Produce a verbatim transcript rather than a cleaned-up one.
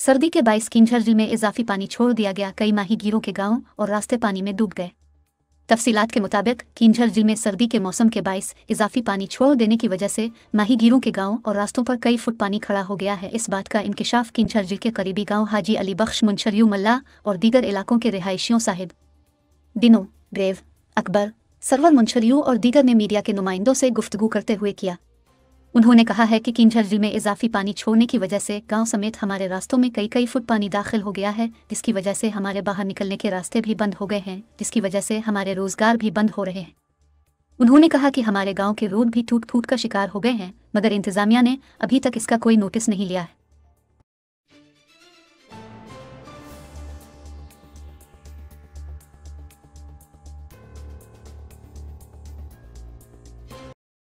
सर्दी के बाईस किंझर झील में इजाफी पानी छोड़ दिया गया, कई माहीगीरों के गांव और रास्ते पानी में डूब गए। तफसीलात के मुताबिक किंझर झील में सर्दी के मौसम के बाईस इजाफी पानी छोड़ देने की वजह से माहीगीरों के गांव और रास्तों पर कई फुट पानी खड़ा हो गया है। इस बात का इंकिशाफ किंझर झील के करीबी गांव हाजी अली बख्श, मुनशरियू मल्ला और दीगर इलाकों के रिहायशियों साहिब दिनों, ब्रेव, अकबर, सरवर मुनशरियू और दीगर ने मीडिया के नुमाइंदों से गुफ्तगू करते हुए किया। उन्होंने कहा है कि किंझर झील में इजाफी पानी छोड़ने की वजह से गांव समेत हमारे रास्तों में कई कई फुट पानी दाखिल हो गया है, जिसकी वजह से हमारे बाहर निकलने के रास्ते भी बंद हो गए हैं, जिसकी वजह से हमारे रोजगार भी बंद हो रहे हैं। उन्होंने कहा कि हमारे गांव के रोड भी टूट फूट का शिकार हो गए हैं, मगर इंतजामिया ने अभी तक इसका कोई नोटिस नहीं लिया है।